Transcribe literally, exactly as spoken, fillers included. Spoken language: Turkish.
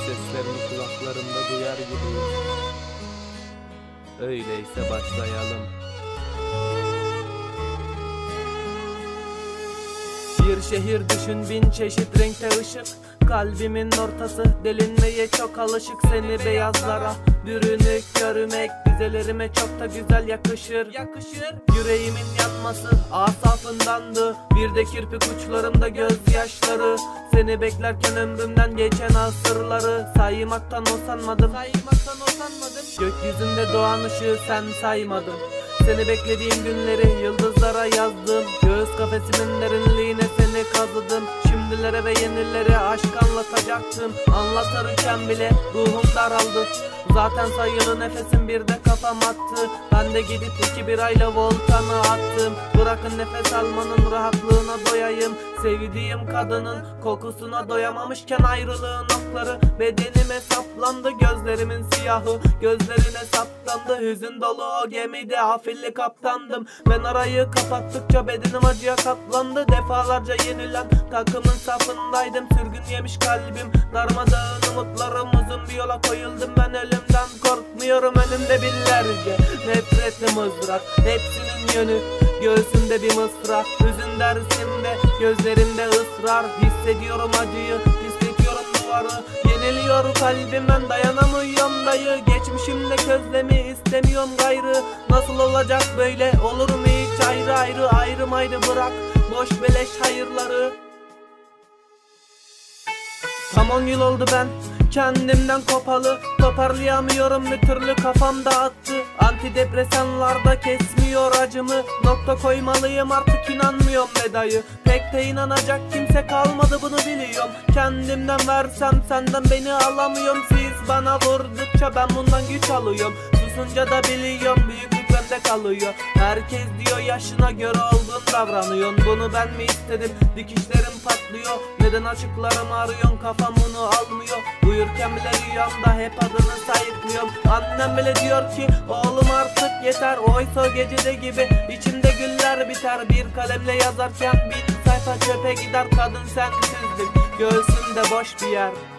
seslerini kulaklarımda duyar gibiyim. Öyleyse başlayalım. Bir şehir düşün, bin çeşit renkte ışık. Kalbimin ortası delinmeye çok alışık. Seni beyazlara bürünük görmek dizelerime çok da güzel yakışır. Yakışır. Yüreğimin yanması asafındandı. Bir de kirpik uçlarımda gözyaşları. Seni beklerken ömrümden geçen asırları saymaktan usanmadım. Saymaktan usanmadım. Gökyüzünde doğan ışığı sen saymadın. Seni beklediğim günleri yıldızlara yazdım. Göğüs kafesimin derinliğine seni kazıdım. Şimdilere ve yenilere aşk anlatacaktım. Anlatırken bile ruhum daraldı. Zaten sayılı nefesim bir de kafam attı. Ben de gidip iki birayla volkanı attım. Bırakın nefes almanın rahatlığına doyayım. Sevdiğim kadının kokusuna doyamamışken ayrılığın okları bedenime saplandı. Gözlerimin siyahı gözlerine saplandı. Hüzün dolu o gemide afilli kaptandım. Ben arayı kapattıkça bedenim acıya katlandı. Defalarca yenilen takımın safındaydım. Sürgün yemiş kalbim darmadağın umutlarım. Uzun bir yola koyuldum ben, ölümden korkmuyorum. Önümde binlerce nefretli mızrak, hepsinin yönü göğsümde bir mısrak. Hüzün dersimde gözlerimde ısrar. Hissediyorum acıyı, hissediyorum duvarı. Yeniliyor kalbim, ben dayanamıyorum dayı. Geçmişimde közlemi istemiyorum gayrı. Nasıl olacak böyle, olur mu hiç ayrı ayrı? Ayrım ayrı bırak boş beleş hayırları. Tam on yıl oldu ben kendimden kopalı. Toparlayamıyorum bir türlü, kafam dağıttı. Antidepresanlarda kesmiyor acımı. Nokta koymalıyım artık, inanmıyorum be dayı. Pek de inanacak kimse kalmadı, bunu biliyorum. Kendimden versem senden beni alamıyorum. Siz bana vurdukça ben bundan güç alıyorum. Susunca da biliyorum büyüklük bende kalıyor. Herkes diyor yaşına göre olgun davranıyorsun. Bunu ben mi istedim, dikişlerim patlıyor. Neden açıklarım arıyorsun, kafam bunu almıyor. Uyurken bile rüyamda hep adını sayıklıyorum. Annem bile diyor ki oğlum artık yeter. Oysa gecede gibi içimde güller biter. Bir kalemle yazarken bin sayfa çöpe gider. Kadın sensizlik göğsümde boş bir yer.